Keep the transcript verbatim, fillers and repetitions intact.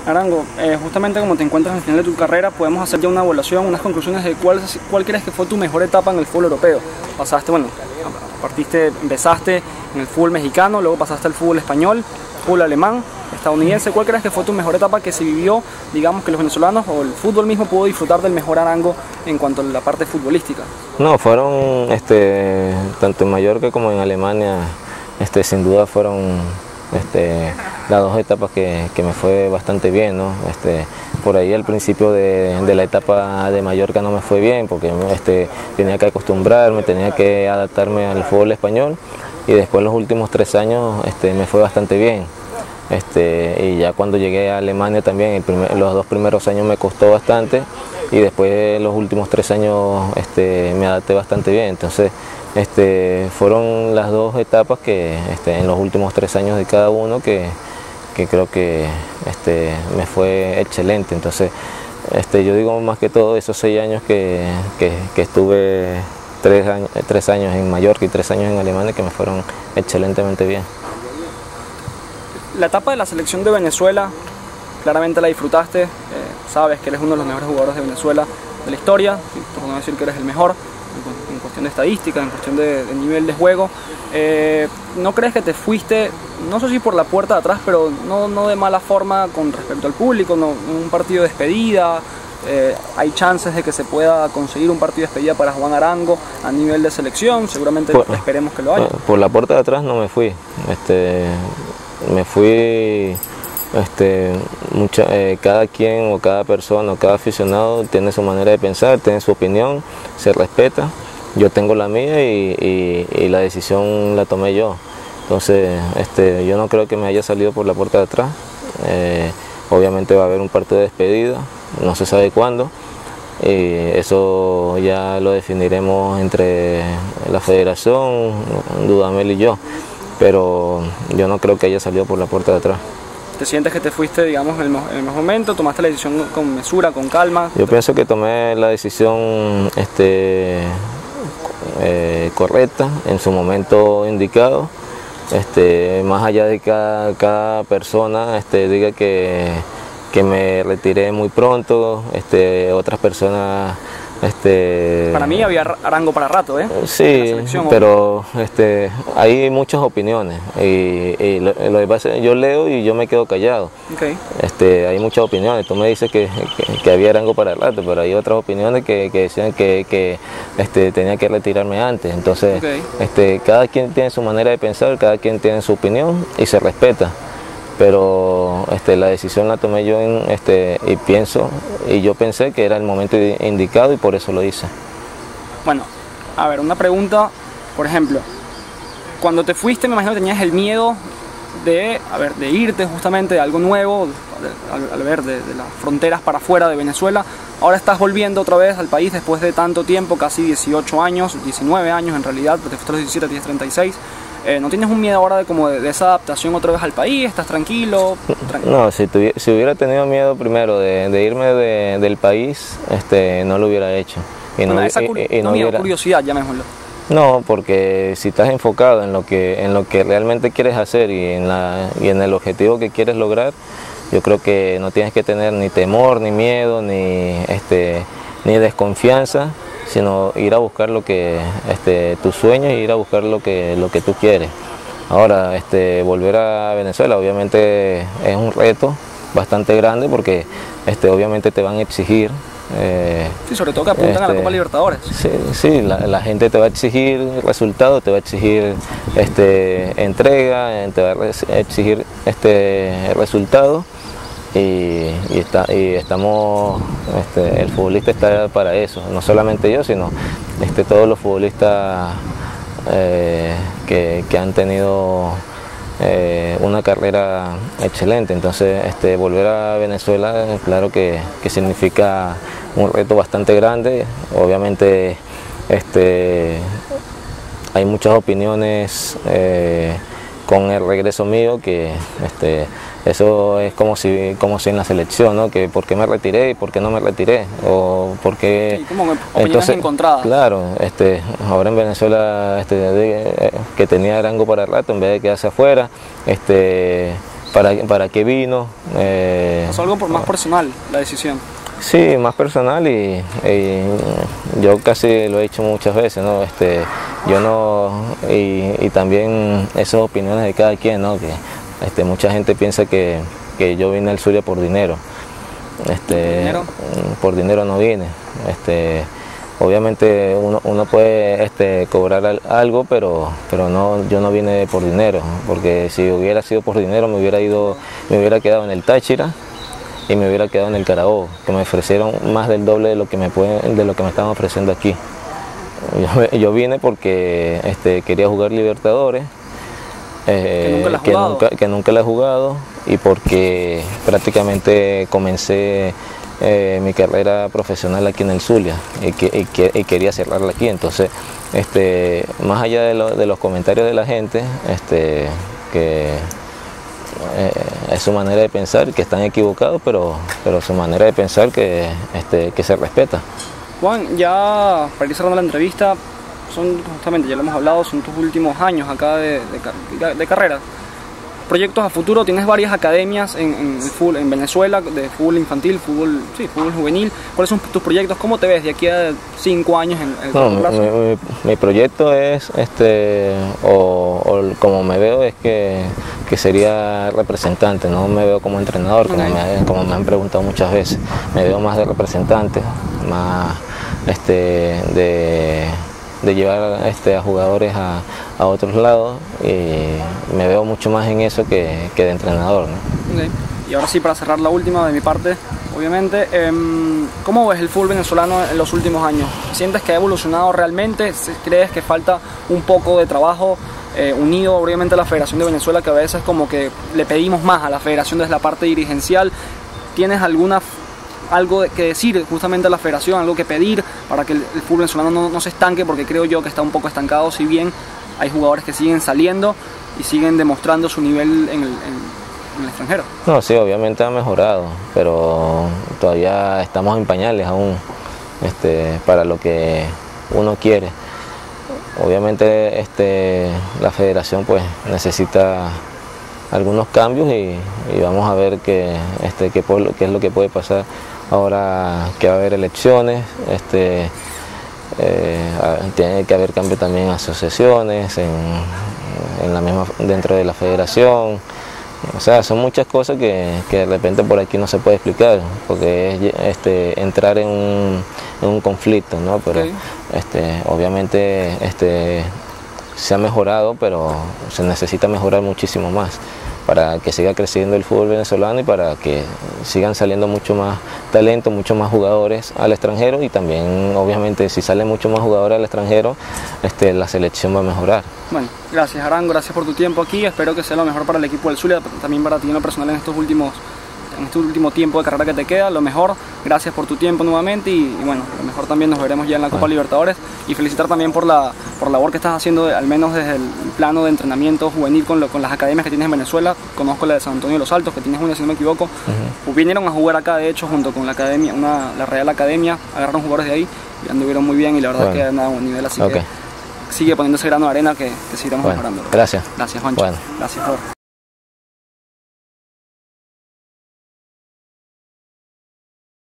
Arango, eh, justamente como te encuentras al final de tu carrera, podemos hacer ya una evaluación, unas conclusiones de cuál, cuál crees que fue tu mejor etapa en el fútbol europeo. Pasaste, bueno, partiste, empezaste en el fútbol mexicano, luego pasaste al fútbol español, fútbol alemán, estadounidense. ¿Cuál crees que fue tu mejor etapa que se vivió, digamos, que los venezolanos o el fútbol mismo pudo disfrutar del mejor Arango en cuanto a la parte futbolística? No, fueron, este, tanto en Mallorca como en Alemania, este, sin duda fueron este, las dos etapas que, que me fue bastante bien, ¿no? Este, por ahí al principio de, de la etapa de Mallorca no me fue bien porque este, tenía que acostumbrarme, tenía que adaptarme al fútbol español, y después los últimos tres años este, me fue bastante bien. Este, y ya cuando llegué a Alemania también, el primer, los dos primeros años me costó bastante, y después los últimos tres años este, me adapté bastante bien. Entonces este, fueron las dos etapas que este, en los últimos tres años de cada uno que, que creo que este, me fue excelente. Entonces este, yo digo más que todo esos seis años que, que, que estuve tres años, tres años en Mallorca y tres años en Alemania, que me fueron excelentemente bien. La etapa de la selección de Venezuela, claramente la disfrutaste, eh, sabes que eres uno de los mejores jugadores de Venezuela de la historia, por no decir que eres el mejor en, en cuestión de estadística, en cuestión de, de nivel de juego. Eh, ¿No crees que te fuiste, no sé si por la puerta de atrás, pero no, no de mala forma con respecto al público, no, un partido de despedida? Eh, hay chances de que se pueda conseguir un partido de despedida para Juan Arango a nivel de selección, seguramente por, esperemos que lo haya. Por la puerta de atrás no me fui, este, me fui, este, mucha, eh, cada quien o cada persona o cada aficionado tiene su manera de pensar, tiene su opinión, se respeta. Yo tengo la mía y, y, y la decisión la tomé yo. Entonces este, yo no creo que me haya salido por la puerta de atrás. Eh, obviamente va a haber un partido de despedida, no se sabe cuándo, y eso ya lo definiremos entre la federación, Dudamel y yo, pero yo no creo que haya salido por la puerta de atrás. ¿Te sientes que te fuiste, digamos, en el, en el mejor momento? ¿Tomaste la decisión con mesura, con calma? Yo pienso que tomé la decisión este, eh, correcta, en su momento indicado. Este, más allá de que cada, cada persona este, diga que, que me retiré muy pronto, este, otras personas... Este, para mí había Arango para rato, ¿eh? Sí, pero este, hay muchas opiniones y, y lo, lo que pasa es que yo leo y yo me quedo callado. Okay. Este, hay muchas opiniones. Tú me dices que, que, que había Arango para rato, pero hay otras opiniones que, que decían que, que este, tenía que retirarme antes. Entonces, okay. este, cada quien tiene su manera de pensar, cada quien tiene su opinión y se respeta. Pero este, la decisión la tomé yo en, este, y pienso, y yo pensé que era el momento indicado y por eso lo hice. Bueno, a ver, una pregunta, por ejemplo, cuando te fuiste me imagino que tenías el miedo de, a ver, de irte justamente de algo nuevo, al, al ver de, de las fronteras para afuera de Venezuela. Ahora estás volviendo otra vez al país después de tanto tiempo, casi dieciocho años, diecinueve años en realidad, porque te fuiste a los diecisiete, tienes treinta y seis. Eh, ¿No tienes un miedo ahora de, como de, de esa adaptación otra vez al país? ¿Estás tranquilo? tranquilo? No, si, tuviera, si hubiera tenido miedo primero de, de irme de, del país, este, no lo hubiera hecho. Y no, esa y, y no miedo, hubiera... curiosidad, llamémoslo. No, porque si estás enfocado en lo que, en lo que realmente quieres hacer y en, la, y en el objetivo que quieres lograr, yo creo que no tienes que tener ni temor, ni miedo, ni, este, ni desconfianza, sino ir a buscar lo que este, tus sueños y ir a buscar lo que, lo que tú quieres. Ahora, este, volver a Venezuela obviamente es un reto bastante grande porque este, obviamente te van a exigir. Eh, sí, sobre todo que apuntan este, a la Copa Libertadores. Sí, sí la, la gente te va a exigir resultados, te va a exigir este, entrega, te va a exigir este, resultados. Y, y, está, y estamos, este, el futbolista está para eso, no solamente yo, sino este, todos los futbolistas eh, que, que han tenido eh, una carrera excelente. Entonces este, volver a Venezuela, claro que, que significa un reto bastante grande. Obviamente este, hay muchas opiniones eh, con el regreso mío, que este, eso es como si, como si en la selección, ¿no? Que por qué me retiré y por qué no me retiré, o por qué... Sí, como opiniones entonces, encontradas. Claro, este, ahora en Venezuela este, de, que tenía Arango para rato, en vez de quedarse afuera, este, para, para qué vino. Eh, ¿Es algo por más personal la decisión? Sí, más personal y, y yo casi lo he dicho muchas veces, ¿no? Este, yo no, y, y también esas opiniones de cada quien, ¿no? Que este, mucha gente piensa que, que yo vine al Zulia por dinero. Este, ¿Por dinero? Por dinero no vine. Este, obviamente uno, uno puede este, cobrar algo, pero, pero no, yo no vine por dinero, porque si hubiera sido por dinero me hubiera ido, me hubiera quedado en el Táchira y me hubiera quedado en el Carabobo, que me ofrecieron más del doble de lo que me pueden, de lo que me estaban ofreciendo aquí. Yo, yo vine porque este, quería jugar Libertadores, eh, que, nunca que, nunca, que nunca la he jugado, y porque prácticamente comencé eh, mi carrera profesional aquí en el Zulia y, que, y, que, y quería cerrarla aquí. Entonces, este, más allá de, lo, de los comentarios de la gente, este, que Eh, es su manera de pensar, que están equivocados, pero, pero su manera de pensar que, este, que se respeta. Juan, ya para ir cerrando la entrevista, son justamente, ya lo hemos hablado, son tus últimos años acá de, de, de carrera. Proyectos a futuro, tienes varias academias en, en, el fútbol, en Venezuela, de fútbol infantil, fútbol, sí, fútbol juvenil. ¿Cuáles son tus proyectos? ¿Cómo te ves de aquí a cinco años en el no, plazo? Mi, mi, mi proyecto es, este, o, o como me veo, es que, que sería representante, no me veo como entrenador, como, okay. me, como me han preguntado muchas veces. Me veo más de representante, más este, de... de llevar este, a jugadores a, a otros lados, y me veo mucho más en eso que, que de entrenador, ¿no? Okay. Y ahora sí, para cerrar la última de mi parte, obviamente, eh, ¿cómo ves el fútbol venezolano en los últimos años? ¿Sientes que ha evolucionado realmente? ¿Crees que falta un poco de trabajo eh, unido obviamente a la Federación de Venezuela, que a veces como que le pedimos más a la Federación desde la parte dirigencial? ¿Tienes alguna algo que decir justamente a la federación, algo que pedir para que el, el fútbol venezolano no, no se estanque? Porque creo yo que está un poco estancado, si bien hay jugadores que siguen saliendo y siguen demostrando su nivel en el, en, en el extranjero. No, sí, obviamente ha mejorado, pero todavía estamos en pañales aún, este, para lo que uno quiere. Obviamente este, la federación pues necesita algunos cambios y, y vamos a ver qué, este, qué, qué es lo que puede pasar ahora que va a haber elecciones. Este, eh, tiene que haber cambio también en asociaciones, en, en la misma, dentro de la federación. O sea, son muchas cosas que, que de repente por aquí no se puede explicar, porque es este, entrar en un, en un conflicto, ¿no? Pero okay. este, obviamente este, se ha mejorado, pero se necesita mejorar muchísimo más para que siga creciendo el fútbol venezolano y para que sigan saliendo mucho más talento, mucho más jugadores al extranjero, y también obviamente si salen mucho más jugadores al extranjero, este, la selección va a mejorar. Bueno, gracias Arango, gracias por tu tiempo aquí, espero que sea lo mejor para el equipo del Zulia, también para ti en lo personal en estos últimos en este último tiempo de carrera que te queda, lo mejor, gracias por tu tiempo nuevamente y, y bueno, lo mejor también nos veremos ya en la Copa bueno. Libertadores, y felicitar también por la, por la labor que estás haciendo, al menos desde el plano de entrenamiento juvenil con, lo, con las academias que tienes en Venezuela. Conozco la de San Antonio de los Altos, que tienes una si no me equivoco, uh-huh. vinieron a jugar acá de hecho junto con la academia, una, la Real Academia, agarraron jugadores de ahí y anduvieron muy bien y la verdad bueno. que han dado un nivel, así okay. que sigue poniéndose grano de arena que, que seguiremos bueno. mejorando. Gracias. Gracias Juancho. Bueno. Gracias Flor.